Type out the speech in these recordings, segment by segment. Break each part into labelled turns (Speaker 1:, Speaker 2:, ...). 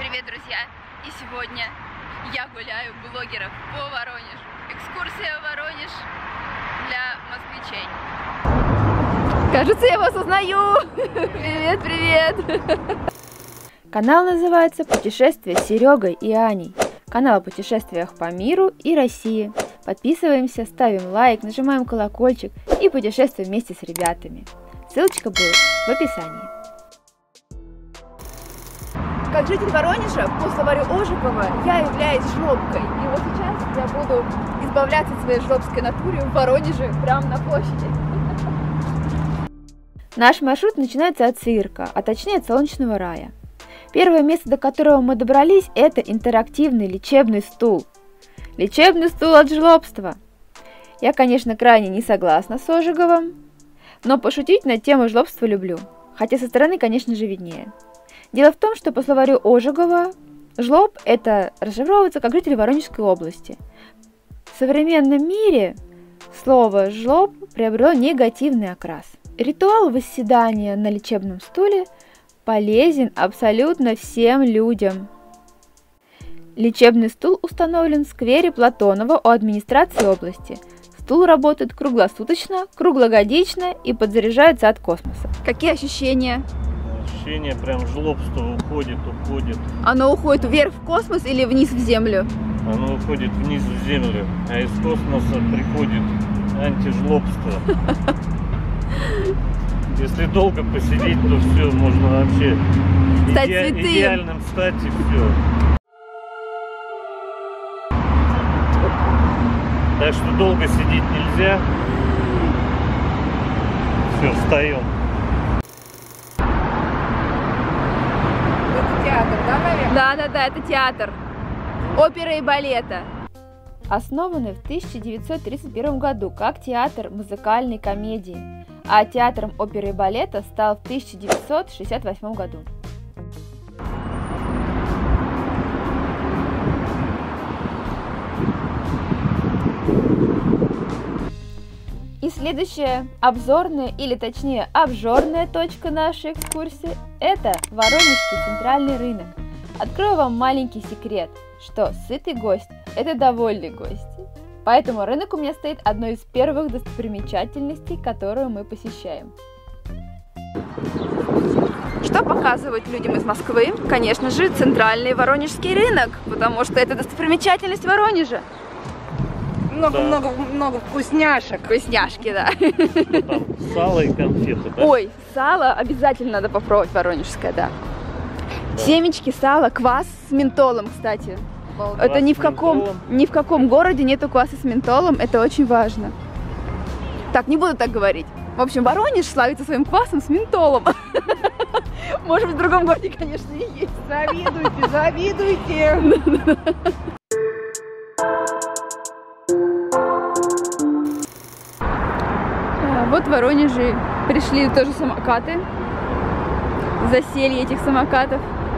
Speaker 1: Привет, друзья! И сегодня я гуляю блогеров по Воронежу. Экскурсия в Воронеж для москвичей. Кажется, я вас узнаю! Привет, привет!
Speaker 2: Канал называется «Путешествие с Серегой и Аней». Канал о путешествиях по миру и России. Подписываемся, ставим лайк, нажимаем колокольчик и путешествуем вместе с ребятами. Ссылочка будет в описании.
Speaker 1: Как житель Воронежа, по словарю Ожегова, я являюсь жлобкой. И вот сейчас я буду избавляться от своей жлобской натуры в Воронеже, прямо на площади.
Speaker 2: Наш маршрут начинается от цирка, а точнее от Солнечного рая. Первое место, до которого мы добрались, это интерактивный лечебный стул. Лечебный стул от жлобства. Я, конечно, крайне не согласна с Ожеговым, но пошутить на тему жлобства люблю, хотя со стороны, конечно же, виднее. Дело в том, что по словарю Ожегова жлоб – это расшифровывается как житель Воронежской области. В современном мире слово «жлоб» приобрело негативный окрас. Ритуал восседания на лечебном стуле полезен абсолютно всем людям. Лечебный стул установлен в сквере Платонова у администрации области. Стул работает круглосуточно, круглогодично и подзаряжается от космоса.
Speaker 1: Какие ощущения?
Speaker 3: Ощущение прям жлобство уходит.
Speaker 1: Оно уходит вверх в космос или вниз в землю?
Speaker 3: Оно уходит вниз в землю, а из космоса приходит антижлобство. Если долго посидеть, то все, можно вообще
Speaker 1: стать святым.
Speaker 3: Идеальным стать и все. Так что долго сидеть нельзя. Все, встаем.
Speaker 1: Это театр, да, наверное? Да, это театр. Оперы и балета.
Speaker 2: Основаны в 1931 году как театр музыкальной комедии, а театром оперы и балета стал в 1968 году. И следующая обзорная, или точнее обжорная точка нашей экскурсии – это Воронежский центральный рынок. Открою вам маленький секрет, что сытый гость – это довольный гость. Поэтому рынок у меня стоит одной из первых достопримечательностей, которую мы посещаем.
Speaker 1: Что показывают людям из Москвы? Конечно же, центральный Воронежский рынок, потому что это достопримечательность Воронежа. Много вкусняшек. Вкусняшки, да.
Speaker 3: Ну, там сало и конфеты, да?
Speaker 1: Ой, сало обязательно надо попробовать воронежское, да. Семечки, сало, квас с ментолом, кстати. Это ни в каком городе нету кваса с ментолом, это очень важно. Так, не буду так говорить. В общем, Воронеж славится своим квасом с ментолом. Может быть, в другом городе, конечно, и есть. Завидуйте. Вот в Воронеже пришли тоже самокаты. Заселье этих самокатов.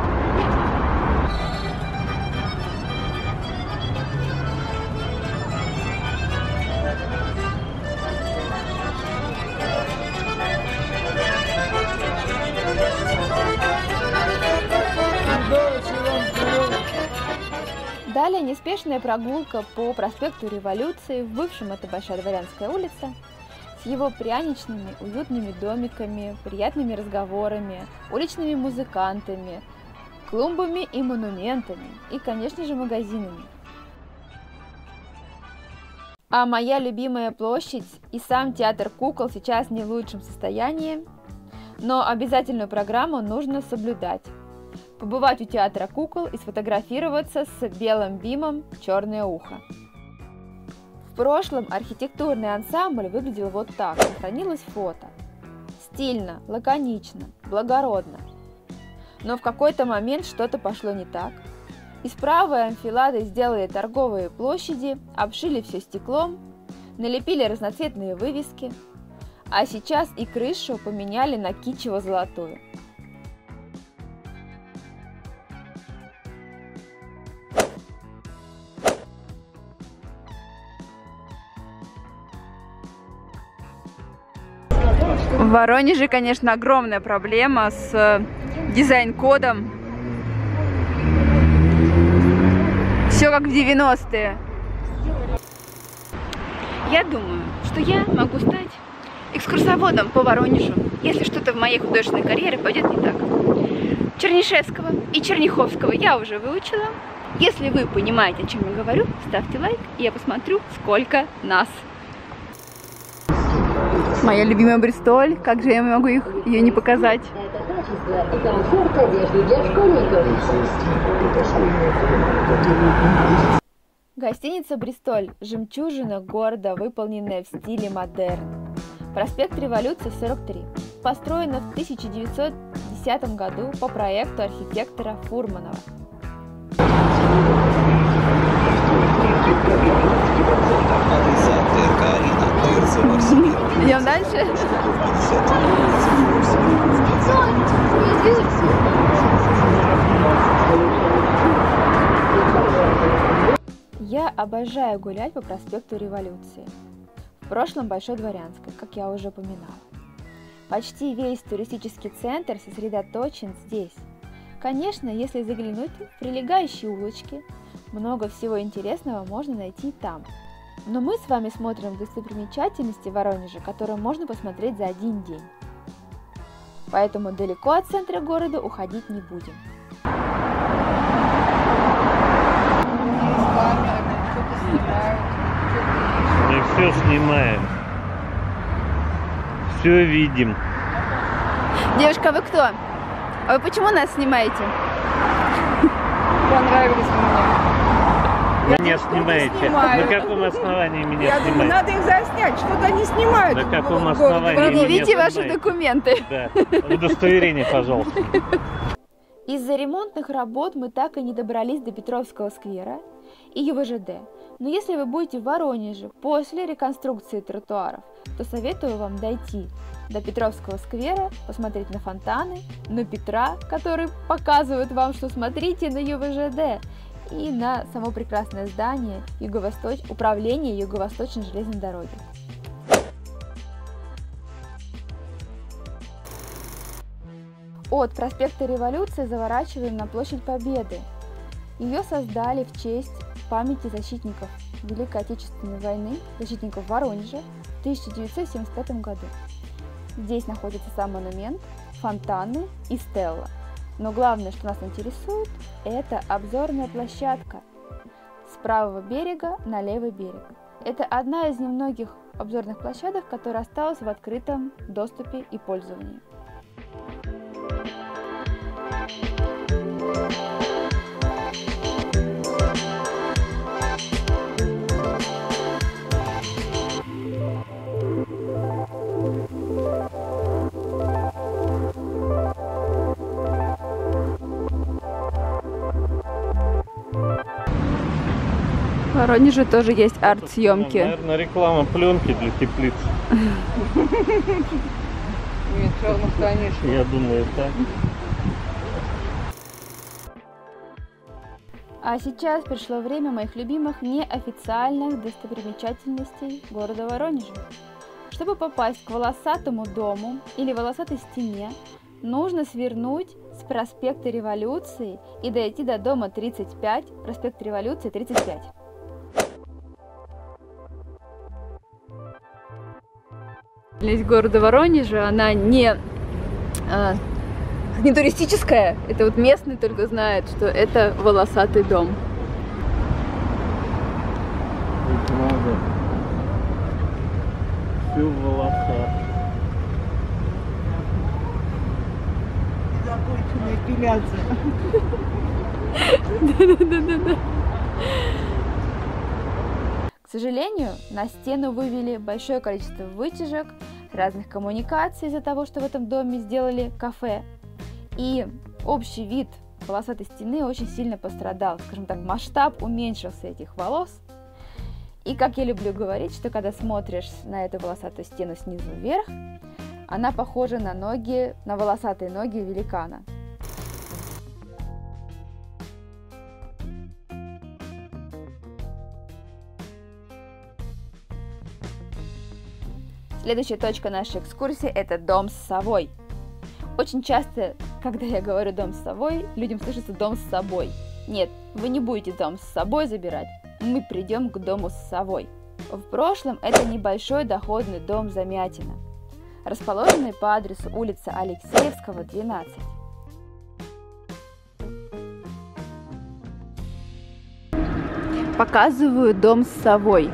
Speaker 2: Далее неспешная прогулка по проспекту Революции, в бывшем это Большая Дворянская улица, с его пряничными, уютными домиками, приятными разговорами, уличными музыкантами, клумбами и монументами, и, конечно же, магазинами. А моя любимая площадь и сам театр кукол сейчас не в лучшем состоянии, но обязательную программу нужно соблюдать. Побывать у театра кукол и сфотографироваться с белым бимом «Черное ухо». В прошлом архитектурный ансамбль выглядел вот так, сохранилось фото. Стильно, лаконично, благородно. Но в какой-то момент что-то пошло не так. Из правой анфилады сделали торговые площади, обшили все стеклом, налепили разноцветные вывески, а сейчас и крышу поменяли на кичево-золотую.
Speaker 1: В Воронеже, конечно, огромная проблема с дизайн-кодом. как в 90-е. Я думаю, что я могу стать экскурсоводом по Воронежу, если что-то в моей художественной карьере пойдет не так. Чернышевского и Черняховского я уже выучила. Если вы понимаете, о чем я говорю, ставьте лайк, и я посмотрю, сколько нас. Моя любимая Бристоль, как же я могу ее не показать?
Speaker 2: Гостиница «Бристоль» – жемчужина города, выполненная в стиле модерн. Проспект Революции, 43. Построена в 1910 году по проекту архитектора Фурманова.
Speaker 1: Идем дальше?
Speaker 2: Я обожаю гулять по проспекту Революции. В прошлом Большой Дворянской, как я уже упоминала. Почти весь туристический центр сосредоточен здесь. Конечно, если заглянуть в прилегающие улочки, много всего интересного можно найти там. Но мы с вами смотрим достопримечательности Воронежа, которые можно посмотреть за один день. Поэтому далеко от центра города уходить не будем.
Speaker 3: Мы все снимаем. Все видим.
Speaker 1: Девушка, вы кто? А вы почему нас снимаете?
Speaker 4: Понравились мне.
Speaker 3: Меня снимаете. На каком основании меня снимаете?
Speaker 4: Надо их заснять, что-то они снимают.
Speaker 3: На каком основании?
Speaker 1: Предъявите ваши
Speaker 3: снимаете?
Speaker 1: документы.
Speaker 3: Да. Удостоверение, пожалуйста.
Speaker 2: Из-за ремонтных работ мы так и не добрались до Петровского сквера и ЕВЖД. Но если вы будете в Воронеже после реконструкции тротуаров, то советую вам дойти до Петровского сквера, посмотреть на фонтаны, на Петра, который показывает вам, что смотрите на ЕВЖД, и на само прекрасное здание управления Юго-Восточной железной дороги. От проспекта Революции заворачиваем на площадь Победы. Ее создали в честь памяти защитников Великой Отечественной войны, защитников Воронежа в 1975 году. Здесь находится сам монумент, фонтаны и стелла. Но главное, что нас интересует, это обзорная площадка с правого берега на левый берег. Это одна из немногих обзорных площадок, которая осталась в открытом доступе и пользовании.
Speaker 1: В Воронеже тоже есть арт-съемки.
Speaker 3: Наверное, реклама пленки для теплиц.
Speaker 4: Нет, черных, конечно.
Speaker 3: Я думаю, так.
Speaker 2: А сейчас пришло время моих любимых неофициальных достопримечательностей города Воронежа. Чтобы попасть к волосатому дому или волосатой стене, нужно свернуть с проспекта Революции и дойти до дома 35, проспект Революции 35.
Speaker 1: Из города Воронежа, она не туристическая, это вот местные только знают, что это волосатый дом.
Speaker 3: Надо. Все в волосах.
Speaker 4: Законченная эпиляция.
Speaker 1: Да.
Speaker 2: К сожалению, на стену вывели большое количество вытяжек, разных коммуникаций из-за того, что в этом доме сделали кафе. И общий вид волосатой стены очень сильно пострадал. Скажем так, масштаб уменьшился этих волос. И как я люблю говорить, что когда смотришь на эту волосатую стену снизу вверх, она похожа на волосатые ноги великана. Следующая точка нашей экскурсии – это дом с совой. Очень часто Когда я говорю «дом с совой», людям слышится «дом с собой». Нет, вы не будете дом с собой забирать, мы придем к дому с совой. В прошлом это небольшой доходный дом Замятина, расположенный по адресу улица Алексеевского, 12.
Speaker 1: Показываю дом с совой.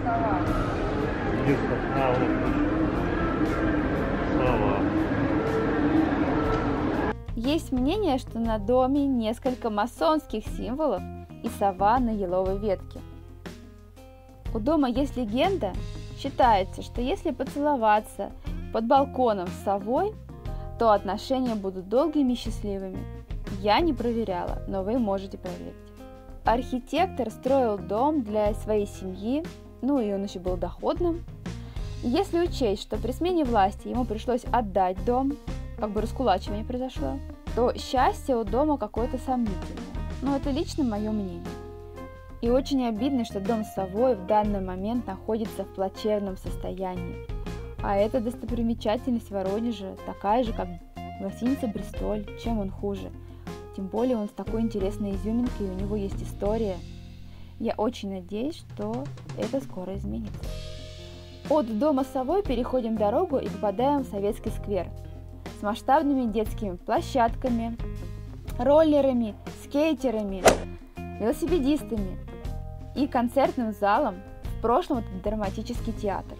Speaker 2: Есть мнение, что на доме несколько масонских символов и сова на еловой ветке. У дома есть легенда, считается, что если поцеловаться под балконом с совой, то отношения будут долгими и счастливыми. Я не проверяла, но вы можете проверить. Архитектор строил дом для своей семьи, ну и он еще был доходным. Если учесть, что при смене власти ему пришлось отдать дом, как бы раскулачивание произошло, то счастье у дома какое-то сомнительное. Но это лично мое мнение. И очень обидно, что дом с совой в данный момент находится в плачевном состоянии. А эта достопримечательность Воронежа такая же, как гостиница «Бристоль», чем он хуже. Тем более он с такой интересной изюминкой, и у него есть история. Я очень надеюсь, что это скоро изменится. От дома с совой переходим дорогу и попадаем в Советский сквер с масштабными детскими площадками, роллерами, скейтерами, велосипедистами и концертным залом. В прошлом это драматический театр.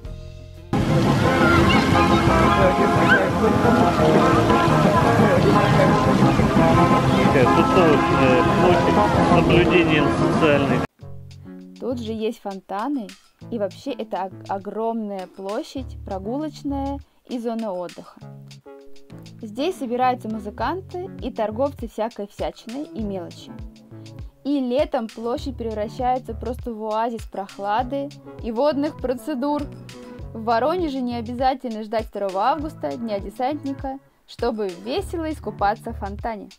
Speaker 3: Тут площадь с наблюдением социальных.
Speaker 2: Тут же есть фонтаны, и вообще это огромная площадь, прогулочная и зона отдыха. Здесь собираются музыканты и торговцы всякой всячиной и мелочи. И летом площадь превращается просто в оазис прохлады и водных процедур. В Воронеже не обязательно ждать 2 августа, Дня десантника, чтобы весело искупаться в фонтане.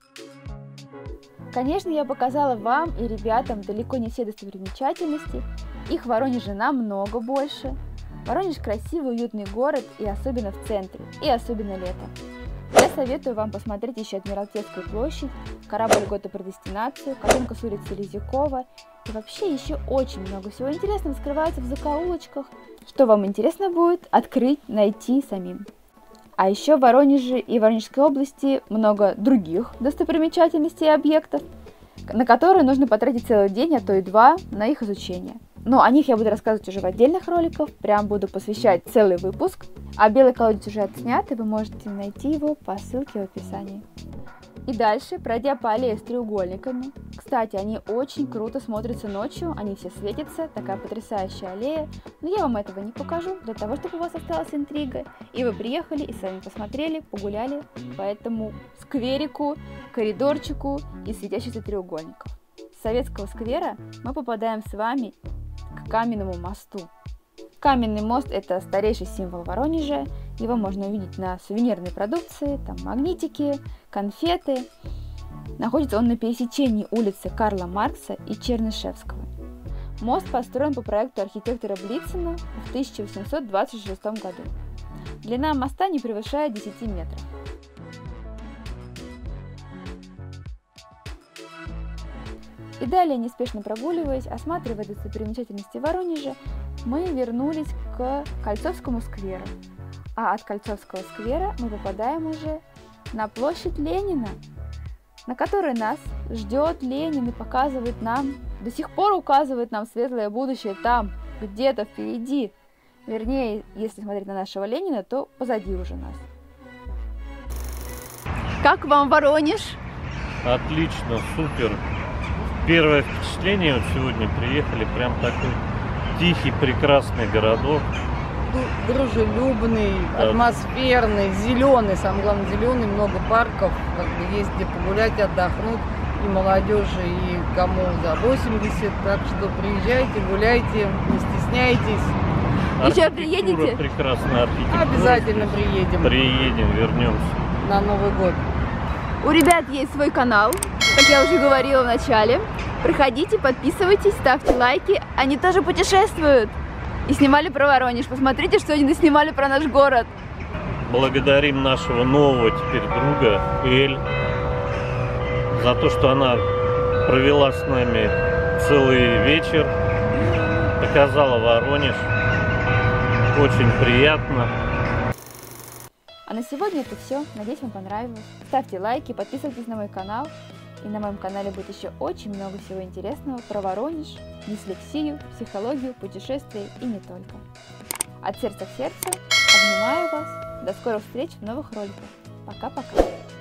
Speaker 2: Конечно, я показала вам и ребятам далеко не все достопримечательности. Их в Воронеже намного больше. Воронеж красивый, уютный город, и особенно в центре, и особенно летом. Я советую вам посмотреть еще Адмиралтейскую площадь, корабль года про дестинацию, картинка с улицы Лизюкова. И вообще еще очень много всего интересного скрывается в закоулочках, что вам интересно будет открыть, найти самим. А еще в Воронеже и Воронежской области много других достопримечательностей и объектов, на которые нужно потратить целый день, а то и 2 на их изучение. Но о них я буду рассказывать уже в отдельных роликах, прям буду посвящать целый выпуск. А белый колодец уже отснят, и вы можете найти его по ссылке в описании. И дальше, пройдя по аллее с треугольниками, кстати, они очень круто смотрятся ночью, они все светятся, такая потрясающая аллея, но я вам этого не покажу, для того, чтобы у вас осталась интрига, и вы приехали и сами посмотрели, погуляли по этому скверику, коридорчику из светящихся треугольников. С Советского сквера мы попадаем с вами к Каменному мосту. Каменный мост – это старейший символ Воронежа, его можно увидеть на сувенирной продукции, там магнитики, конфеты. Находится он на пересечении улицы Карла Маркса и Чернышевского. Мост построен по проекту архитектора Блицина в 1826 году. Длина моста не превышает 10 метров. И далее, неспешно прогуливаясь, осматривая достопримечательности Воронежа, мы вернулись к Кольцовскому скверу. А от Кольцовского сквера мы попадаем уже на площадь Ленина, на которой нас ждет Ленин и показывает нам, до сих пор указывает нам светлое будущее там, где-то впереди. Вернее, если смотреть на нашего Ленина, то позади уже нас.
Speaker 1: Как вам Воронеж?
Speaker 3: Отлично, супер. Первое впечатление, вот сегодня приехали, прям такой тихий, прекрасный городок.
Speaker 4: Дружелюбный, да. Атмосферный, зеленый, самое главное зеленый, много парков, как бы есть где погулять, отдохнуть и молодежи, и кому за 80, так что приезжайте, гуляйте, не стесняйтесь.
Speaker 1: Еще приедете?
Speaker 3: Прекрасная архитектура.
Speaker 4: Обязательно приедем.
Speaker 3: Приедем, вернемся.
Speaker 4: На Новый год.
Speaker 1: У ребят есть свой канал, как я уже говорила в начале. Приходите, подписывайтесь, ставьте лайки. Они тоже путешествуют. И снимали про Воронеж. Посмотрите, что они снимали про наш город.
Speaker 3: Благодарим нашего нового теперь друга Эль. за то, что она провела с нами целый вечер, показала Воронеж. Очень приятно.
Speaker 2: А на сегодня это все. Надеюсь, вам понравилось. Ставьте лайки, подписывайтесь на мой канал. И на моем канале будет еще очень много всего интересного про Воронеж, дислексию, психологию, путешествия и не только. От сердца к сердцу. Обнимаю вас. До скорых встреч в новых роликах. Пока-пока.